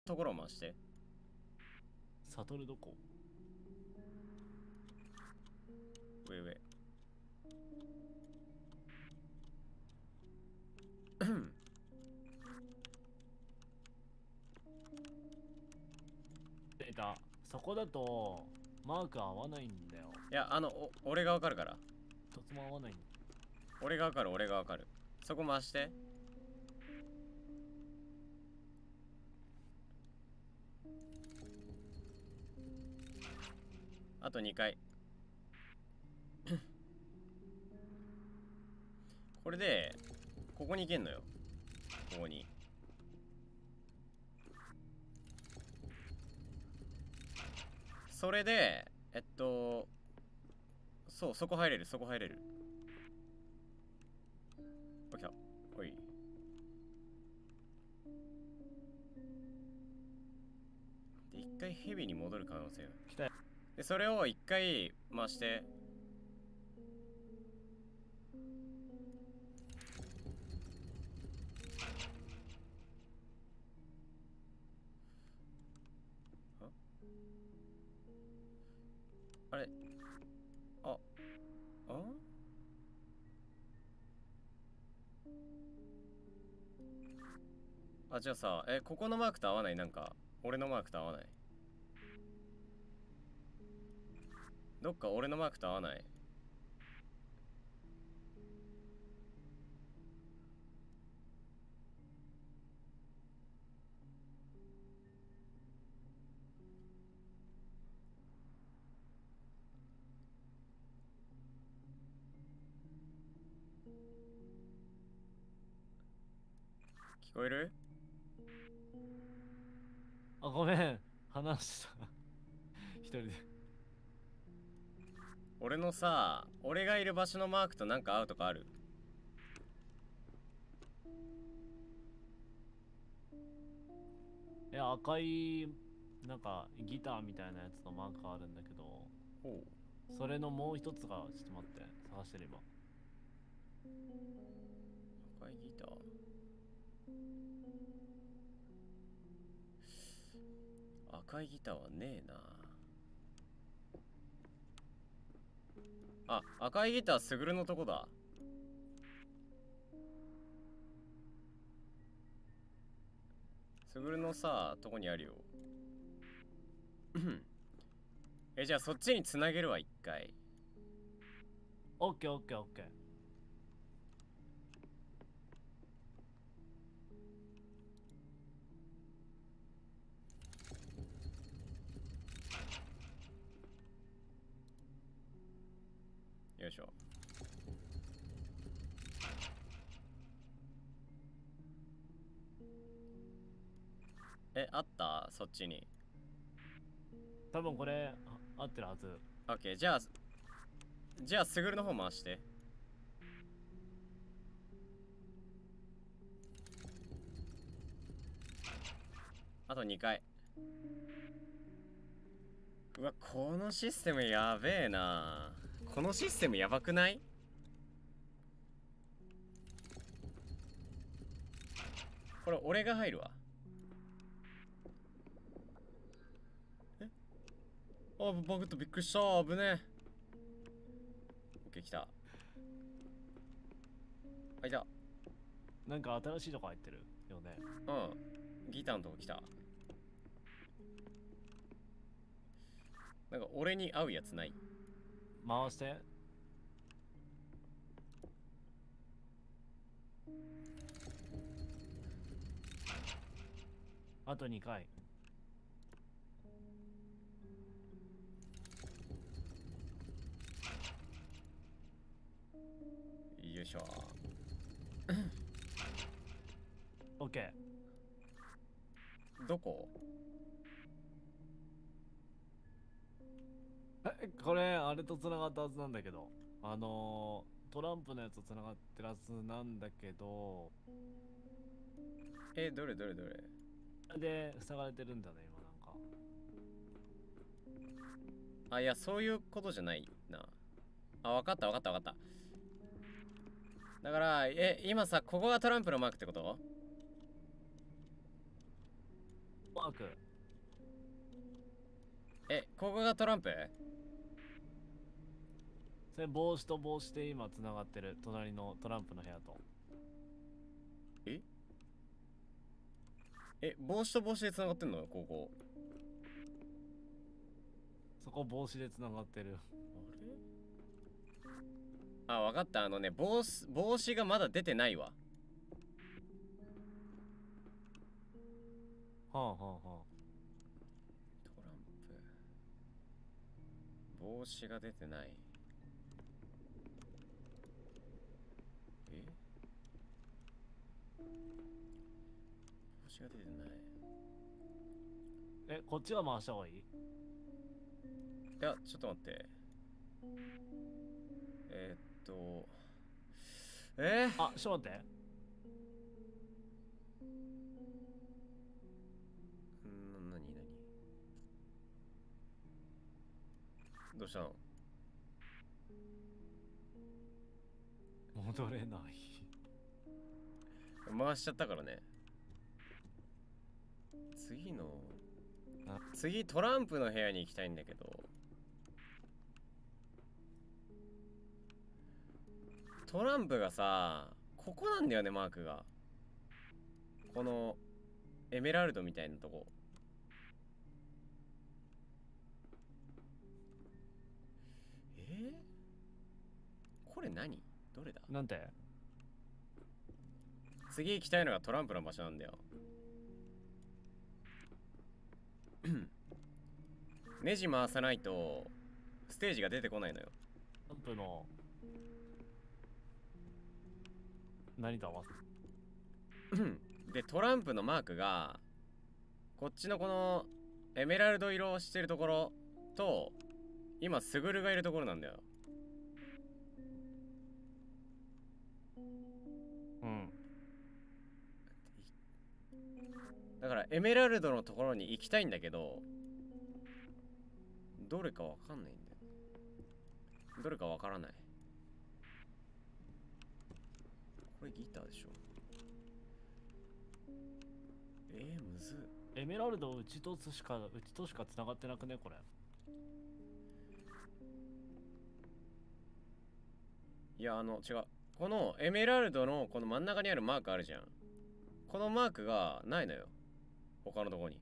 ところを回して。 サトルどこ？ 上上。 出た。そこだとマーク合わないんだよ。 いや、俺がわかるから。 一つも合わないんだ。 俺がわかる、俺がわかる。そこ回して。あと2回。これで、ここに行けんのよ。ここに。それで、そう、そこ入れる、そこ入れる。お、来た。おい。で、一回ヘビに戻る可能性が。 来たよ。 で、それを一回回して。あれあ、じゃあさ、ここのマークと合わない？なんか、俺のマークと合わない？どっか俺のマークと合わない？聞こえる？ あ、ごめん。話した。一人で。 俺のさ、俺がいる場所のマークとなんか合うとかある？ 赤い、なんかギターみたいなやつのマークがあるんだけど、 ほう。 それのもう一つが、ちょっと待って、探してる今。 赤いギター。赤いギターはねえな。あ、赤いギターすぐるのとこだ。すぐるのさ、とこにあるよ。じゃあそっちにつなげるわ、一回。 オッケーオッケーオッケー。 よいしょ。あったそっちに。 多分これ、合ってるはず。 オッケー、じゃあ、すぐるの方回して。あと2回。うわ、このシステムやべえな。このシステムやばくない？これ俺が入るわ。バグった、びっくりした。危ねえ。オッケー、来た。いた。 なんか新しいとこ入ってるよね。 うん。ギターのとこ来た。なんか俺に合うやつない？ 回して。あと2回。 よいしょ。 オッケー。どこ？ これ、あれと繋がったはずなんだけど。トランプのやつと繋がってるはずなんだけど。 どれどれどれ？ で、塞がれてるんだね、今なんか。 いや、そういうことじゃないな。わかったわかったわかった。だから、今さ、ここがトランプのマークってこと？ マーク。 え、ここがトランプ？ それ帽子と帽子で今つながってる。隣のトランプの部屋と。 え、帽子と帽子で繋がってんのここ。 そこ帽子でつながってる。 あ、わかった。あのね、帽子がまだ出てないわ。 はあはあはあ。 トランプ。帽子が出てない。帽子が出てない。 え、こっちが回した方がいい？ いや、ちょっと待って。 あ、ちょっと待って。 何どうしたの？ 戻れない。 回しちゃったからね。次トランプの部屋に行きたいんだけど、トランプがさ、ここなんだよね、マークが。このエメラルドみたいなとこ。これ何？どれだ？ なんて？ 次行きたいのがトランプの場所なんだよ。ネジ回さないとステージが出てこないのよ。 トランプの何と合わせ？ で、トランプのマークがこっちのこのエメラルド色をしてるところと、今スグルがいるところなんだよ。だからエメラルドのところに行きたいんだけど、どれかわかんないんだよ。どれかわからない。これギターでしょ。むずっ。 エメラルドうちとしか繋がってなくねこれ。 いや、違う。このエメラルドのこの真ん中にあるマークあるじゃん。このマークがないのよ、他のとこに。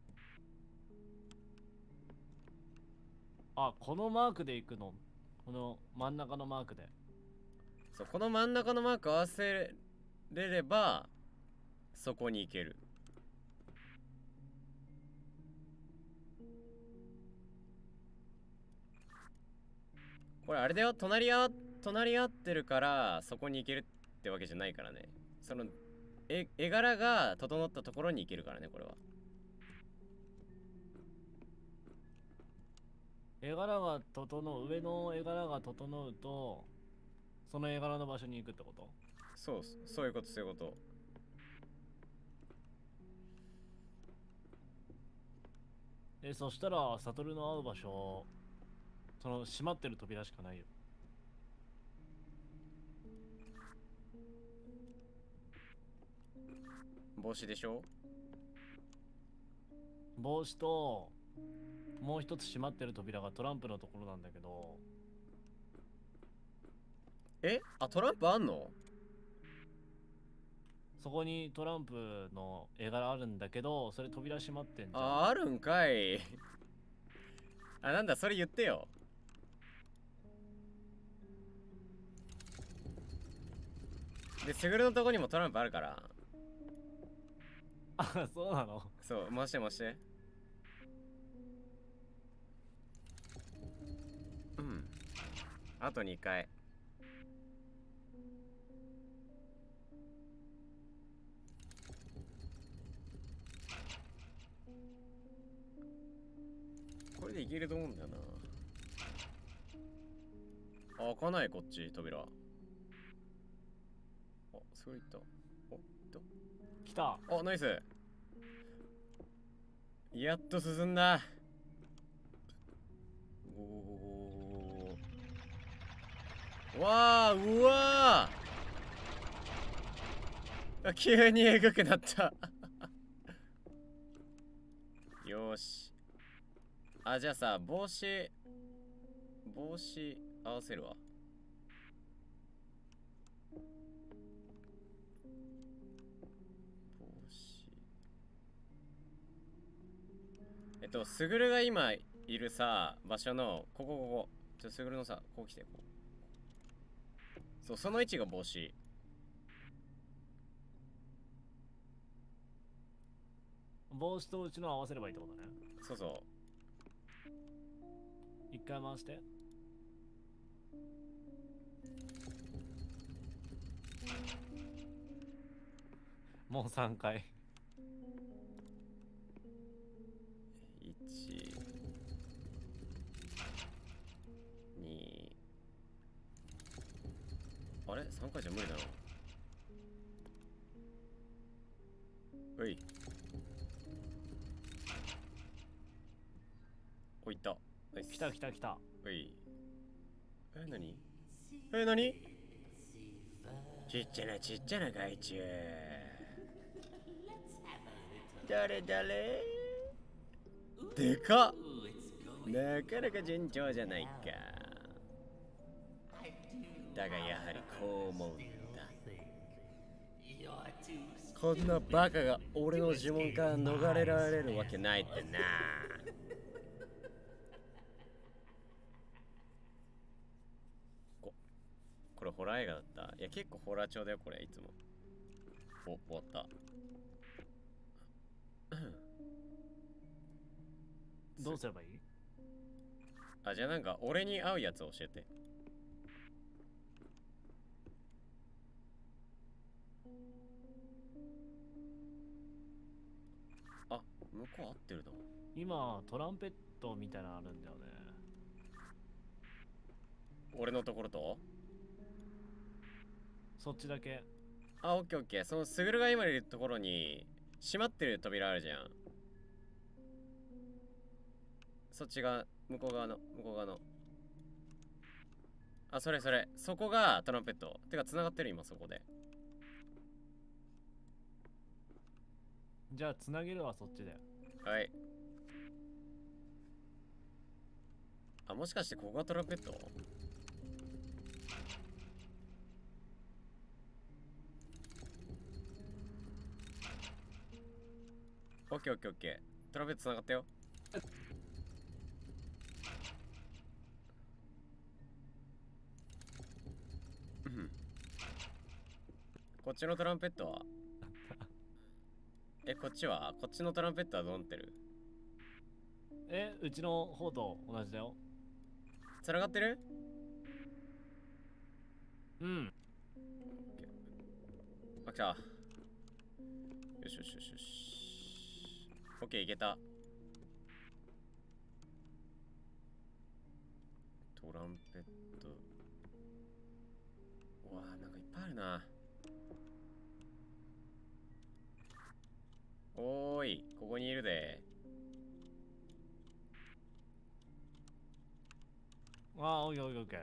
あ、このマークで行くの？この真ん中のマークで。 そう、この真ん中のマーク合わせれればそこに行ける。これあれだよ、隣り合ってるからそこに行けるってわけじゃないからね。その絵柄が整ったところに行けるからね、これは。 絵柄が整う、上の絵柄が整うとその絵柄の場所に行くってこと？ そういうこと。 そしたらサトルの会う場所、その閉まってる扉しかないよ。 帽子でしょ？ 帽子ともう一つ閉まってる扉がトランプのところなんだけど。 トランプあんの？ そこにトランプの絵柄あるんだけど、それ扉閉まってんじゃん。 あるんかい。なんだ、それ言ってよ。で、スグルのとこにもトランプあるから。 あ、そうなの？ そう、回して。あと2回。これでいけると思うんだよな。開かない、こっち扉。すごいいった。 来た。 ナイス。やっと進んだ。うわー、急にエグくなった。 よーし。あ、じゃあさ、帽子合わせるわ。帽子。すぐるが今いるさ、場所の、ここ。すぐるのさ、こう来て、こう。そう、その位置が帽子。 帽子とうちの合わせればいいってことね。 そうそ一回回して。もう3回。 1、2、あれ ?3 回じゃ無理だろ。うい。お、いった。 来た来た来た。 うい。何何ちっちゃな害虫。誰でかっ。なかなか順調じゃないか。だがやはりこう思うんだ。こんなバカが俺の呪文から逃れられるわけないってな。これホラー映画だった。いや結構ホラー調だよこれいつも。お、終わった。 どうすればいい？ あ、じゃあなんか俺に合うやつ教えて。あ、向こう合ってるだ。 今トランペットみたいなのあるんだよね。 俺のところとそっちだけ。 あ、オッケーオッケー。そのスグルが今いるところに閉まってる扉あるじゃん。そっちが向こう側のあ、それそこがトランペット。てか繋がってる今そこで。 じゃあつなげるわそっちで。 はい。あ、もしかしてここがトランペット？オッケーオッケーオッケー。トランペット繋がったよ。こっちのトランペットはこっちのトランペットはどうなってる？ うちの方と同じだよ。 繋がってる？ うん。 あ、来た。よし。オッケー、いけた。トランペット。うわー、なんかいっぱいあるな。おーい、ここにいるで。 ああ、オッケーオッケーオッケー。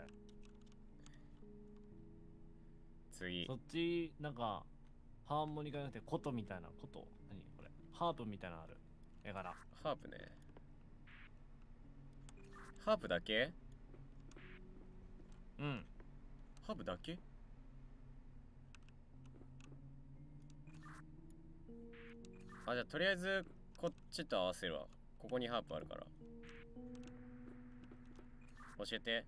次。 そっちなんかハーモニカじゃなくて琴みたいな何これハープみたいなのある絵柄。 ハープね。ハープだけ？ うん。 ハープだけ？あ、じゃあとりあえずこっちと合わせるわ。ここにハープあるから教えて。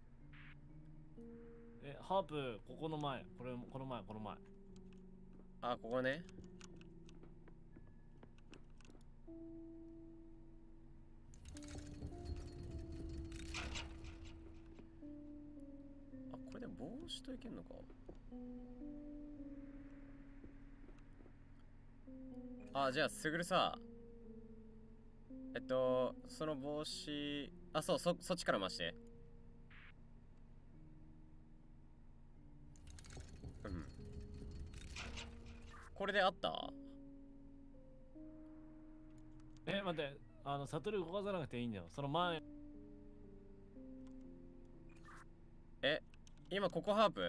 ハープここの前、この前。 あ、ここね。あ、これで帽子といけんのか。あ、じゃあすぐるさ、その帽子、あ、そっちから回して。うん。これであった？ 待って、サトル動かさなくていいんだよ。その前。 今ここハープ？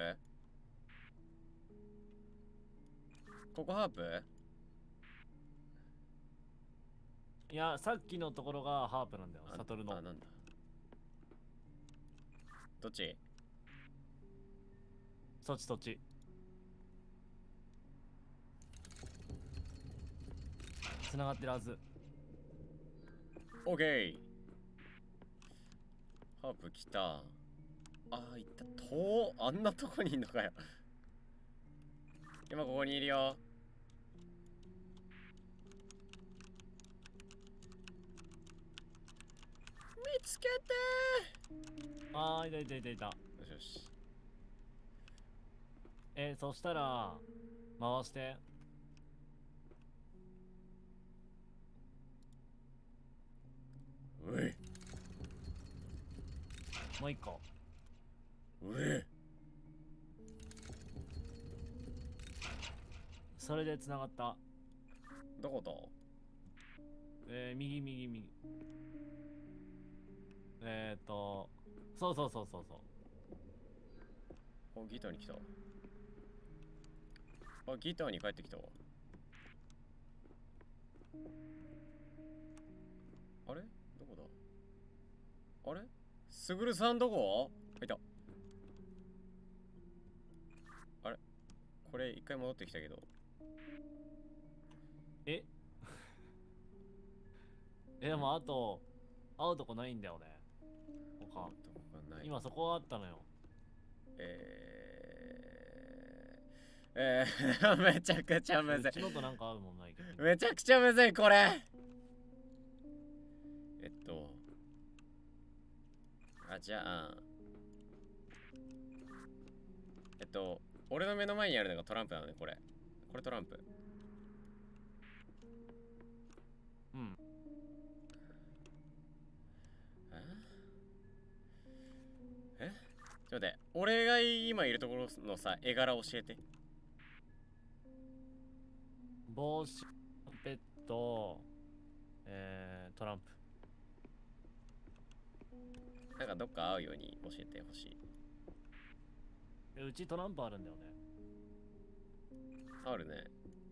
ここハープ？ いや、さっきのところがハープなんだよ、 あサトルの。 あ、なんだ。どっち？ そっちそっち。繋がってるはず。 オッケー。ハープ来た。あー、いった。あんなとこにいんのかよ。今ここにいるよ。見つけてあー、いたいたいたいた。 よしよし。 そしたら、回して。 うい。 もう一個。 うい。 それで繋がった。 どこと？ 右右右。そうそうそうそうそう。 あ、ギターに来た。あ、ギターに帰ってきたわ。あれどこだ？あれすぐるさんどこ？いた。あれこれ一回戻ってきたけど。 えでもあと、会うとこないんだよね。他。 どこがない。 今そこあったのよ。 めちゃくちゃむずい。 うちのとなんか合うもんないけど。 めちゃくちゃむずい、これ。じゃあ、俺の目の前にあるのがトランプなのね、これ。これトランプ。 うん。 ちょっと待って、俺が今いるところのさ、絵柄教えて。 帽子、ペット、トランプ。 なんかどっか合うように教えてほしい。 うちトランプあるんだよね。 あるね。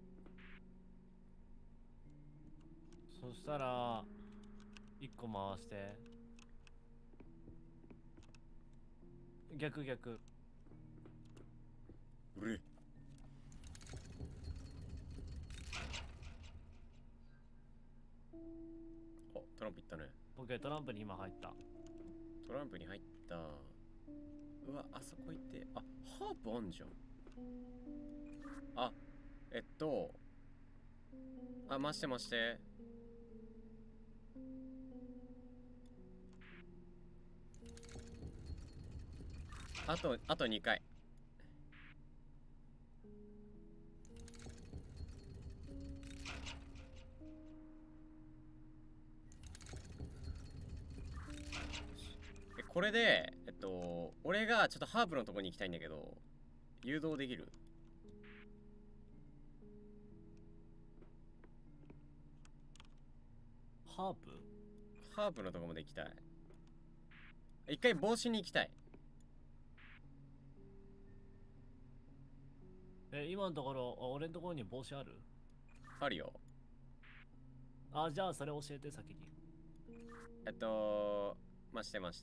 そしたら、一個回して。逆逆。 うれ。あ、トランプいったね。 オッケー、トランプに今入った。 トランプに入った。うわ、あそこ行って。あ、ハープあんじゃん。あ、回して回して。あと2回。これで、俺がちょっとハープのとこに行きたいんだけど、誘導できる？ ハープ？ ハープのとこまで行きたい。一回帽子に行きたい。 今のところ、俺のところに帽子ある？ あるよ。 あ、じゃあそれ教えて先に。 回して回して。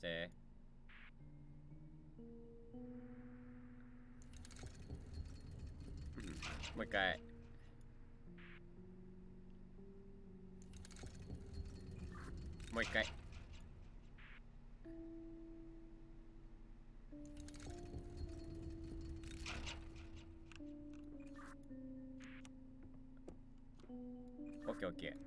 もう一回。もう一回。オッケーオッケー。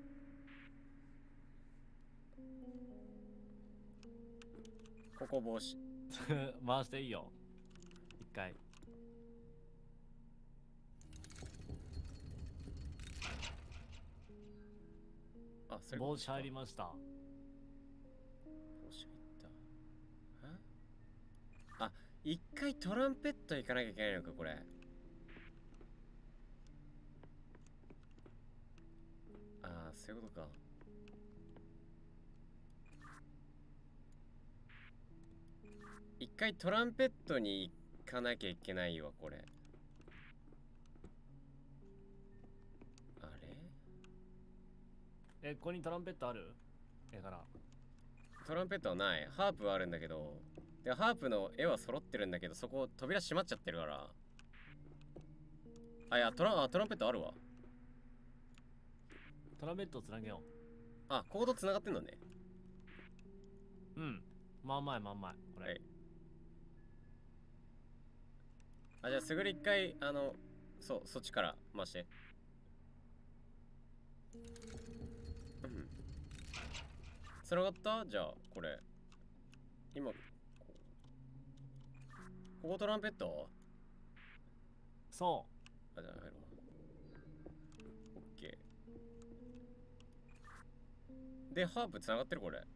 ここ帽子。 回していいよ。一回。 あ、それ帽子入りました。 帽子入った。あ、一回トランペット行かなきゃいけないのか、これ。ああ、そういうことか。一回トランペットに行かなきゃいけないわ、これ。あここにトランペットある？絵柄。 トランペットはない。ハープはあるんだけど、でハープの絵は揃ってるんだけど、そこ扉閉まっちゃってるから。あ、いや、トランペットあるわ。 トランペットをつなげよあ、コード繋がってんのね。 う。うん。まんまいこれ。 はい。あ、じゃあすぐに一回、そっちから回して。繋がった？じゃあ、これ。今、ここトランペット？ そあ、じゃあ入ろう。オッケー。で、ハープ繋がってるこれ。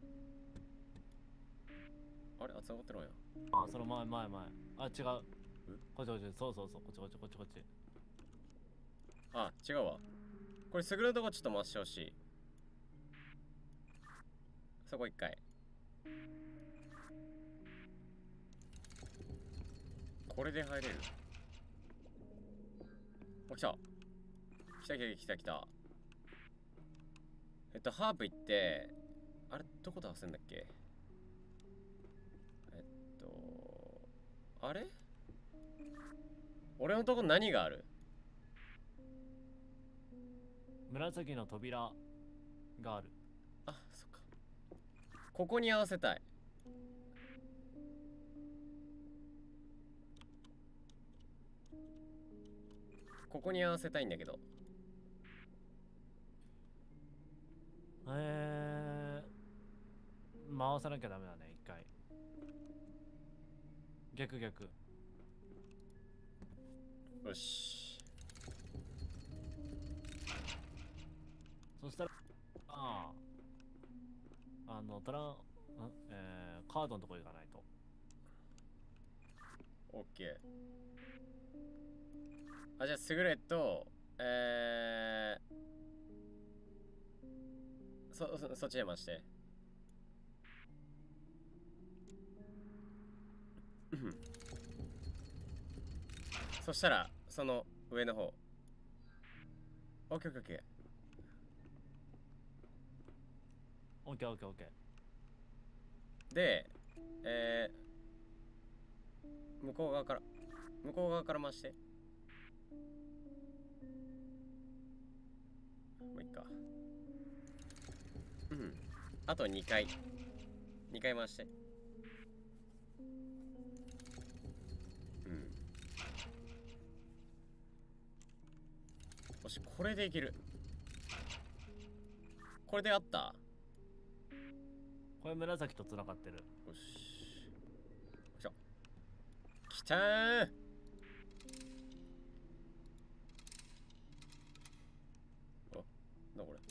あれ？あ、繋がってないや。 あ、その前。あ、違う。こっち、そう、こっち。 あ、違うわ。これ、すぐるのとこちょっと回してほしい。そこ一回。これで入れる。お、来た。来た。ハープ行って、あれ、どこで合わせんだっけ？あれ？俺のとこ何がある？ 紫の扉がある。 あ、そっか。ここに合わせたい。ここに合わせたいんだけど。 回さなきゃダメだね、一回。逆。 よし。 そしたら、カードのとこ行かないと。 オッケー。あ、じゃあ、スグレット、そっちで回して。そしたら、その上の方。オッケー。 オッケー。 で、向こう側から回して。もういっか。あと2回回して。よし、これでいける。これであった。 これ紫と繋がってる。 よし。きたー。あ、なんだこれ。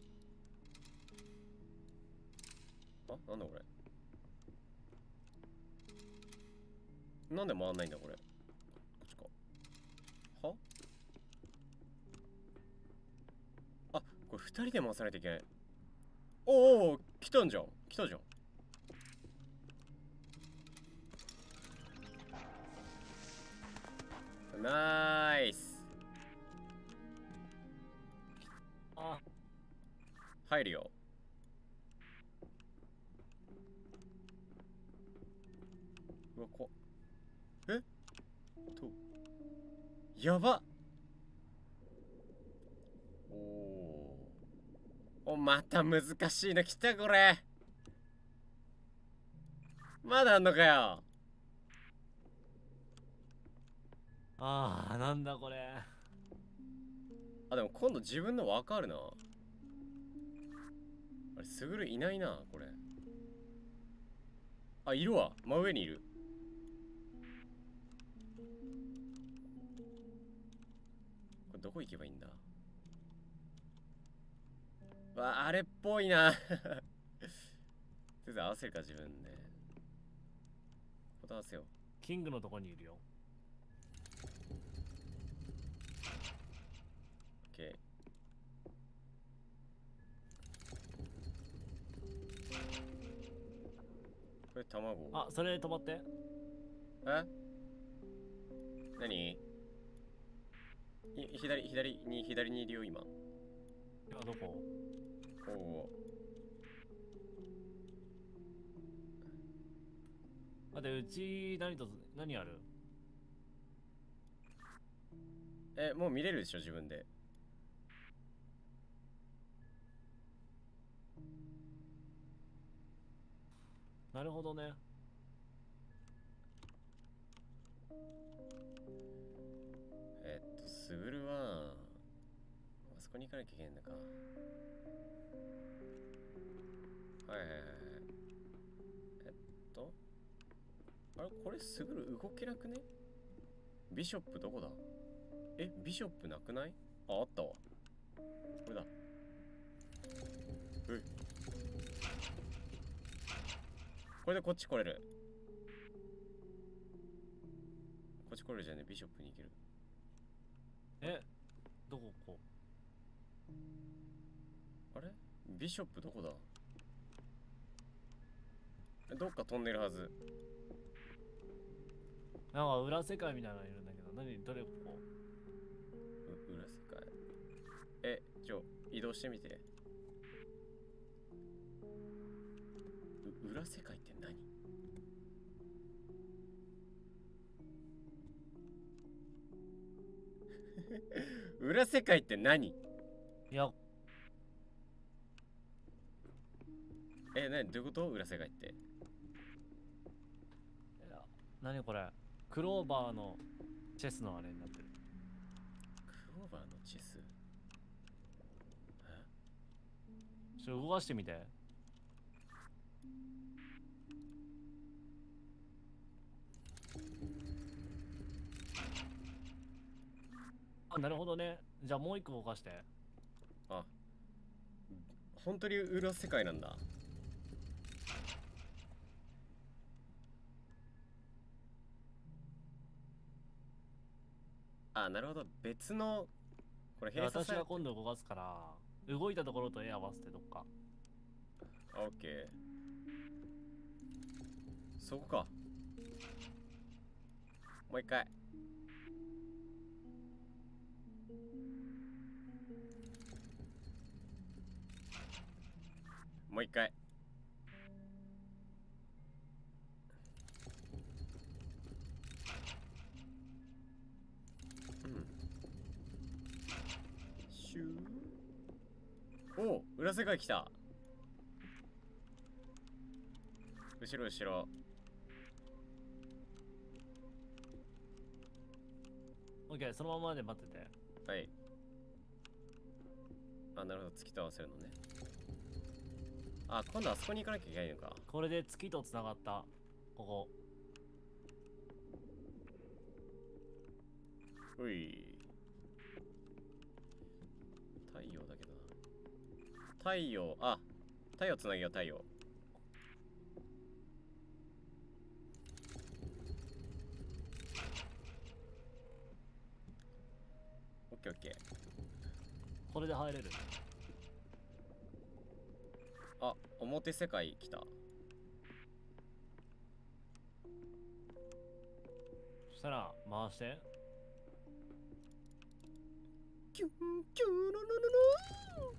なんだこれ。なんで回んないんだこれ。こっちか。は？あ、これ2人で回さないといけない。おお、来たじゃん。ナイス。 あ、 入るよ。うわ、怖っ。やばっ。また難しいの来たこれ。まだあんのかよ。 なんだこれ。 あ、でも今度自分のわかるな。あれ、すぐるいないな、これ。あ、いるわ。真上にいる。これどこ行けばいいんだ？あれっぽいな。とりあえず合わせるか、自分で。ここ合わせよう。 キングのとこにいるよ。 オッケー。これ卵。 あ、それ止まって。 何？左にいるよ、今。 今どこ？ おお。 待って、うち何ある？ もう見れるでしょ自分で。 なるほどね。 スグルはあそこに行かなきゃいけないんだか。はいはいはいはい。あれこれスグル動けなくね？ビショップどこだ？ビショップなくない？あったわ。これだ。これでこっち来れる。こっち来れるじゃね。ビショップに行ける。 どこ？ あれビショップどこだ？どっか飛んでるはず。 なんか裏世界みたいなのいるんだけど、どれここ？ 裏世界。移動してみて。裏世界って何？裏世界って何？ いや、 どういうこと？裏世界って。 何これ？クローバーのチェスのあれになってる。 クローバーのチェス？ ちょっと動かしてみて。あ、なるほどね。じゃあもう一個動かして。 あ、本当に裏世界なんだ。あ、なるほど。別のこれ閉鎖私が今度動かすから、動いたところと絵合わせてどっか。 オッケー。そこか。もう一回。もう一回。シュー。お、裏世界来た。後ろ後ろ。 オッケー、そのままで待ってて。 はい。あ、なるほど。月と合わせるのね。あ、今度あそこに行かなきゃいけないのか。 これで月とつながった。ここ。 うい。太陽だけどな。太陽つなぎよ、太陽。オッケーオッケー。 これで入れる。 あ、表世界来た。 そしたら回して。 キュンキュンロロロロ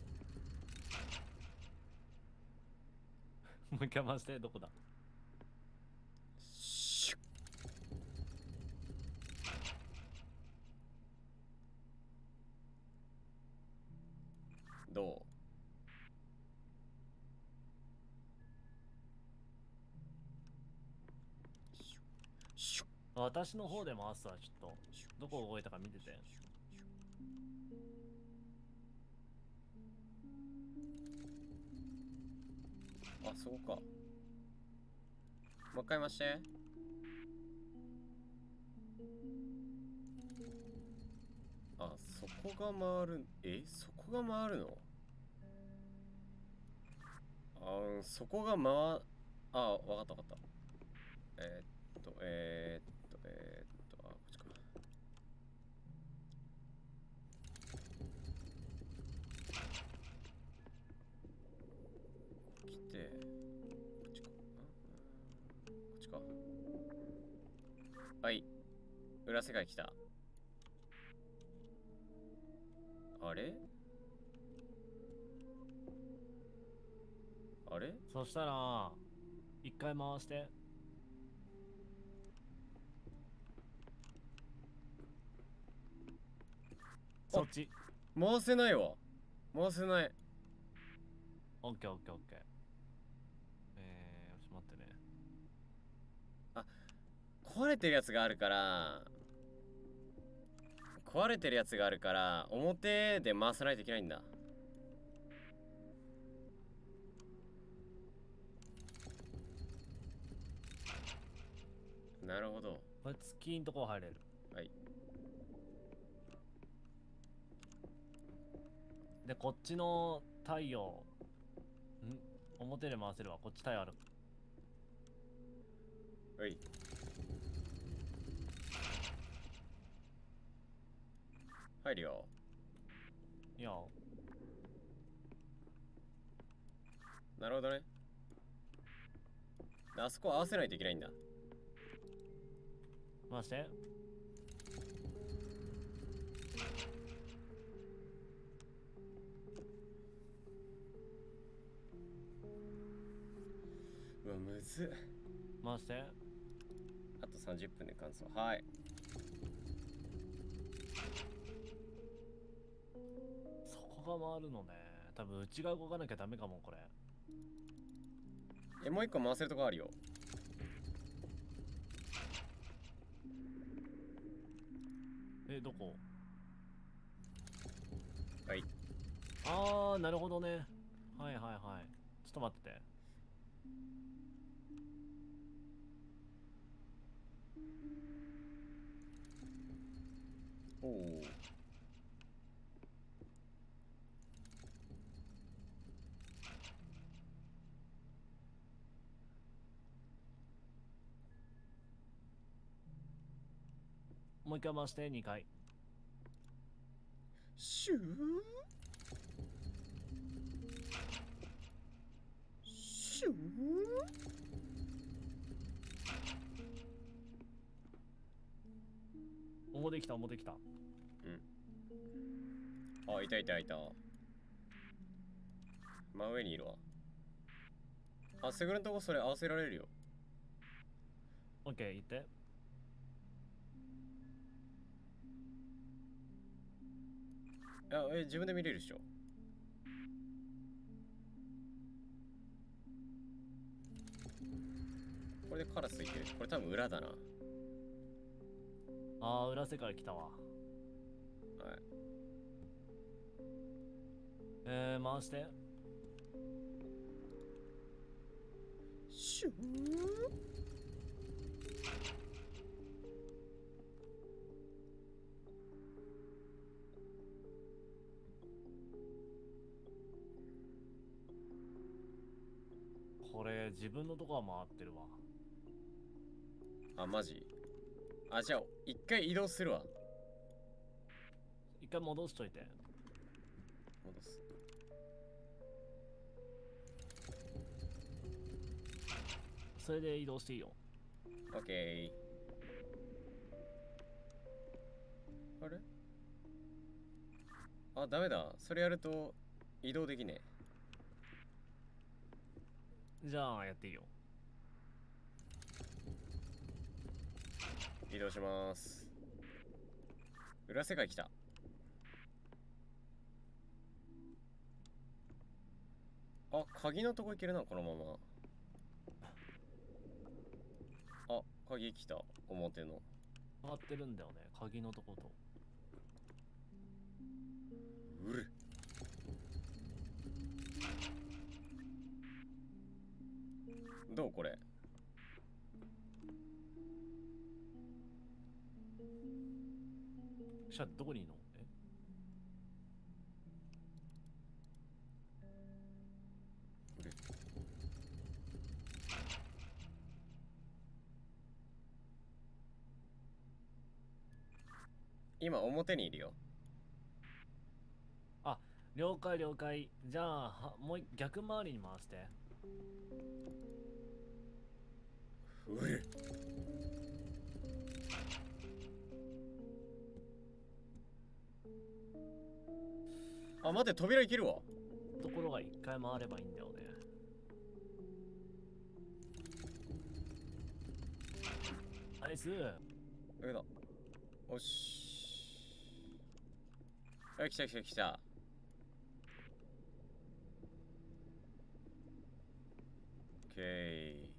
もう一回回して。どこだ？ シュッ。どう？シュッ。 私の方で回すわ。ちょっとどこ動いたか見てて。 あ、そこか。もう一回回して。あ、そこが回る。そこが回るの？そこがわかったわかった。こっちか。来て、こっちか。こっちか。はい。裏世界来た。あれ？ あれ？ そしたら一回回して。そっち。 回せないわ。回せない。 オッケーオッケーオッケー。ちょっと待ってね。 あ、壊れてるやつがあるから、表で回さないといけないんだ。なるほど。 これ月んとこ入れる。 はい。 で、こっちの太陽表で回せるわ。こっち太陽ある。 はい。入るよ。 いや。 なるほどね。あそこ合わせないといけないんだ。 回して。 うわ、むずっ。 回して。 あと30分で完走。はい。 そこが回るのね。多分内側動かなきゃダメかも、これ。 もう一個回せるとこあるよ。 どこ？ はい。 あー、なるほどね。はいはいはい。ちょっと待ってて。 おお。 もう一回回して、2回。 シューシュー。 表来た、表来た。 うん。あ、いたいたいた。真上にいるわ。あ、セグルのとこそれ合わせられるよ。 オッケー、行って。 自分で見れるでしょ。これでカラスいける。これ多分裏だな。 あー、裏世界来たわ。 はい。 回して。 シュー。 これ自分のとこは回ってるわ。 あ、マジ？あ、じゃあ一回移動するわ。 一回戻しといて。 戻す。 それで移動していいよ。 オッケー。あれ？あ、ダメだ。それやると移動できねじゃあやっていいよ。 え。移動します。裏世界来た。あ、鍵のとこ行けるな、このまま。あ、鍵来た。表の。 回ってるんだよね、鍵のとこと。 うる。どうこれ？ シャどこにいんの？ うる。今表にいるよ。 あ、了解了解。じゃあもう逆回りに回して。 うる。あ、待って、扉いけるわ。 ところが一回回ればいいんだよね。 ナイス。 上だ。おし。あ、来た来た来た。オッケー。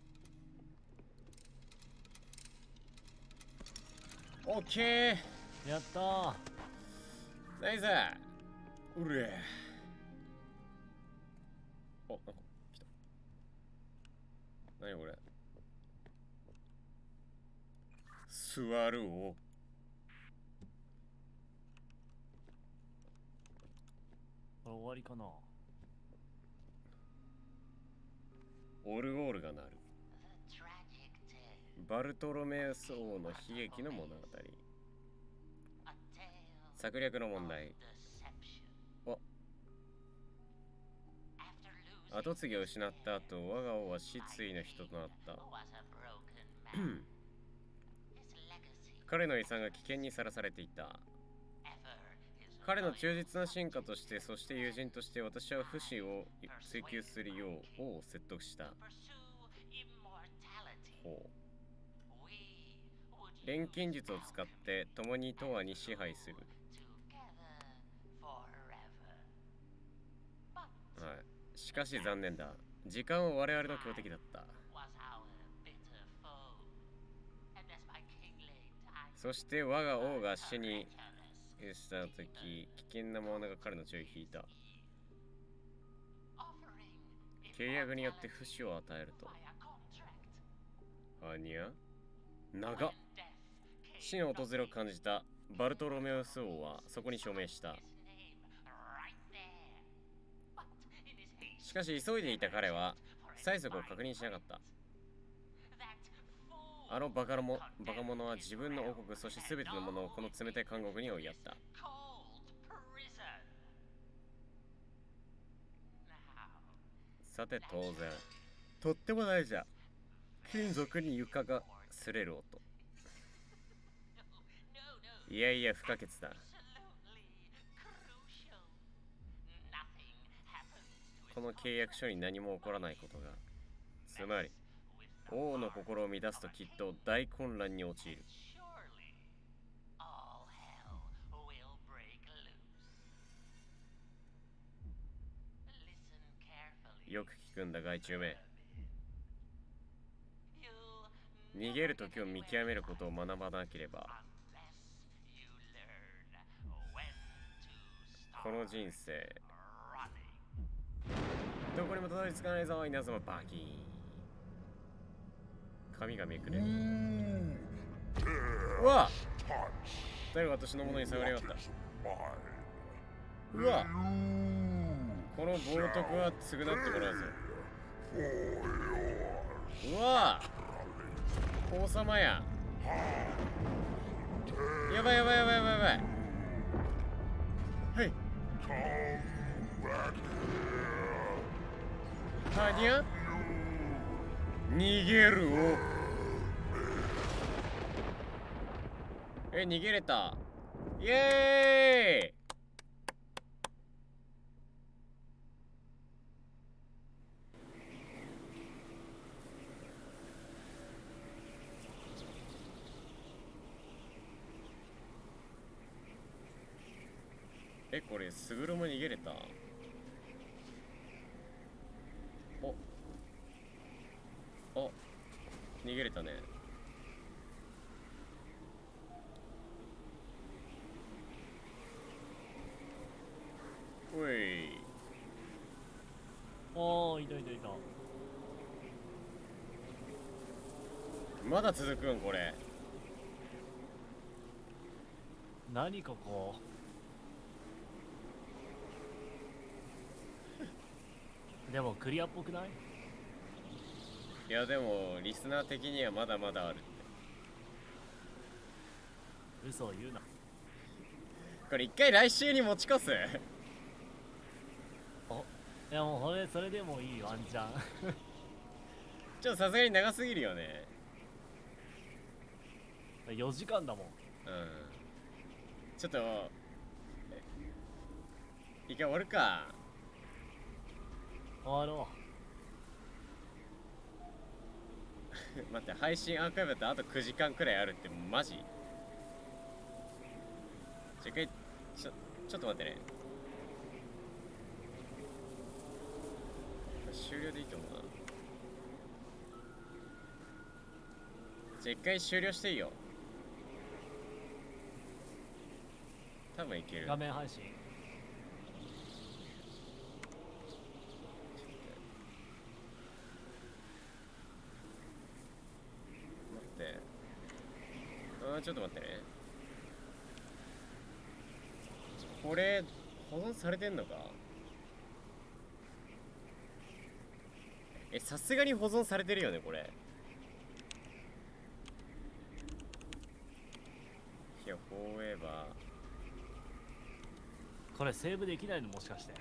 オッケー。 やったー。 ナイス。うれ。お、なんか来た。何これ。座るを。 これ終わりかな。 オルゴールが鳴る。バルトロメウス王の悲劇の物語。策略の問題。お、跡継ぎを失った後、我が王は失意の人となった。彼の遺産が危険にさらされていた。彼の忠実な進化として、そして友人として、私は不死を追求するよう王を説得した。ほう。錬金術を使って共に永遠に支配する。はい。しかし残念だ。時間は我々の強敵だった。そして我が王が死にしたとき、危険なものが彼の血を引いた。契約によって不死を与えると。はにゃ長っ。死の訪れを感じたバルトロメウス王はそこに署名した。しかし急いでいた彼は催促を確認しなかった。あのバカ者は自分の王国、そして全てのものをこの冷たい監獄に追いやった。さて当然、とっても大事だ。金属に床が擦れる音。いやいや不可欠だ。この契約書に何も起こらないことが、つまり王の心を乱すときっと大混乱に陥る。よく聞くんだ害虫め。逃げるときを見極めることを学ばなければ、この人生どこにもたどり着かないぞ稲妻バキーン。髪がめくれる。うわ、誰が私のものに触りやがった。うわ、この冒涜は償ってもらうぞ。うわ、王様や。やばいやばいやばいやばいやばい。はい。はにゃ逃げるを。逃げれた。イエーイ。これスグルも逃げれた。お、逃げれたね。おい。 おー、いたいたいた。 まだ続くんこれ。 何ここ。でもクリアっぽくない？ いやでもリスナー的にはまだまだあるって。 嘘を言うな。 これ一回来週に持ち越す。 お、いやもうそれでもいいワンチャン。 ちょっとさすがに長すぎるよね。 4時間だもん。 うん。ちょっと一回終わるか。 終わろ待って、配信アーカイブだとあと9時間くらいあるってマジ？ちょっと待ってね。終了でいいと思うな。じゃあ一回終了していいよ。多分いける。 画面配信。 待って。ちょっと待ってね。これ保存されてんのか？さすがに保存されてるよねこれ。いや、フォーエバこれセーブできないのもしかして。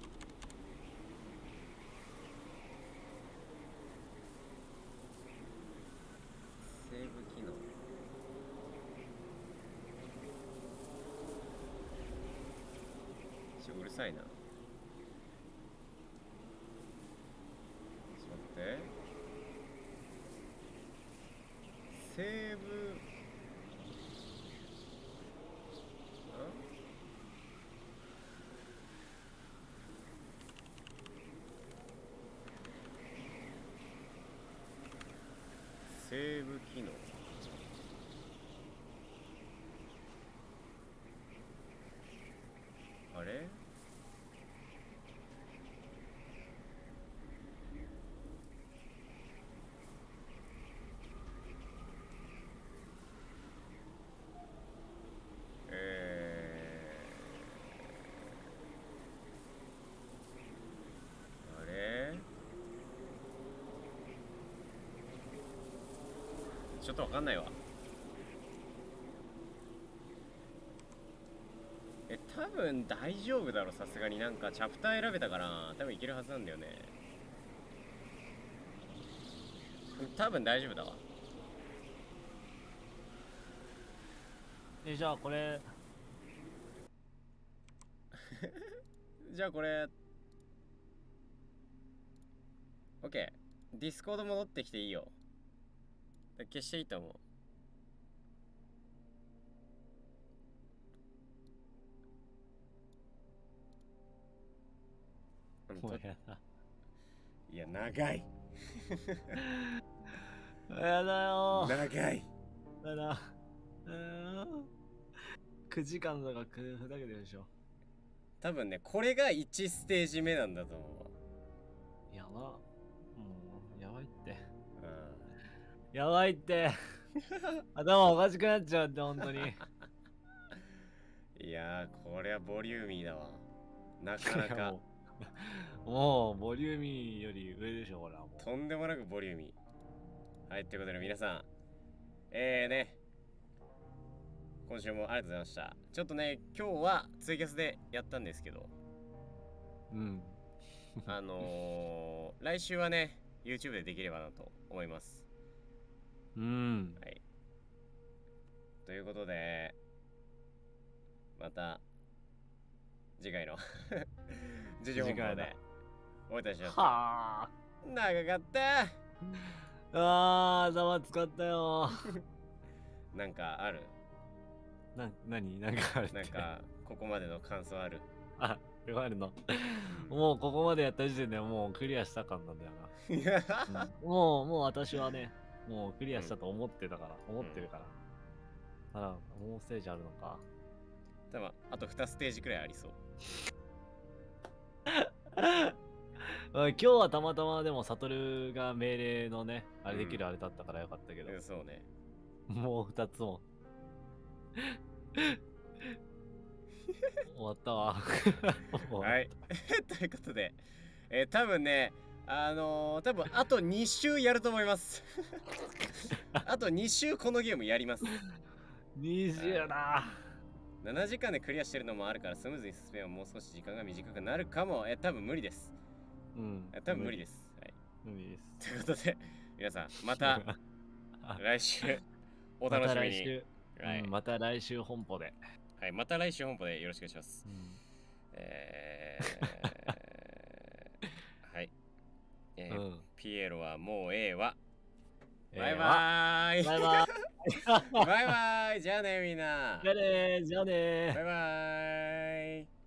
セーブ機能。うるさいな。ちょっと待って。セーブ。セーブ機能。あれ？あれ？ちょっとわかんないわ。多分大丈夫だろ、さすがに。なんかチャプター選べたから多分いけるはずなんだよね。多分大丈夫だわ。 じゃあこれじゃあこれ OK。 ディスコード戻ってきていいよ。消していいと思う。 もうやだ。 いや、長い。 やだよ。 長い。 やだ。9時間とかふざけてるでしょ。 多分ね、これが1ステージ目なんだと思う。やば。もう、やばいって。 うん。 やばいって。頭おかしくなっちゃうって、ほんとに。 いやー、これはボリューミーだわ。なかなか。 もう、ボリューミーより上でしょ、これはもう。 とんでもなくボリューミー。はい、ということで皆さん、今週もありがとうございました。ちょっとね、今日はツイキャスでやったんですけど、 うん。 来週はね、YouTube でできればなと思います。 うん。 はい。ということで、また、次回の時事本報でお会いいたしましょう。 はあ。 長かった。 頭使ったよ。 なんかある？ 何なんかあるって。 なんか、ここまでの感想ある？ あ、あるの。もうここまでやった時点でもうクリアした感なんだよな。もう私はね、もうクリアしたと思ってるから。ただ、もうステージあるのか。 多分、あと2ステージくらいありそう。 今日はたまたまでもサトルが命令のね、あれできるあれだったからよかったけど。 そうね。 もう2つも。終わったわ。 はい。ということで、多分ね、多分あと2週やると思います。あと2週このゲームやります。 2週だ。 7時間でクリアしてるのもあるから、スムーズに進めばもう少し時間が短くなるかも。多分無理です。 うん。 多分無理です。はい。 無理です。 ということで、皆さん、また来週お楽しみに。 また来週本舗で。 はい、また来週本舗でよろしくお願いします。はい。ピエロはもうええわ。 バイバーイ。 バイバイ。 バイバイ。じゃあね、みんな。 じゃあねー、じゃあねー。 バイバーイ。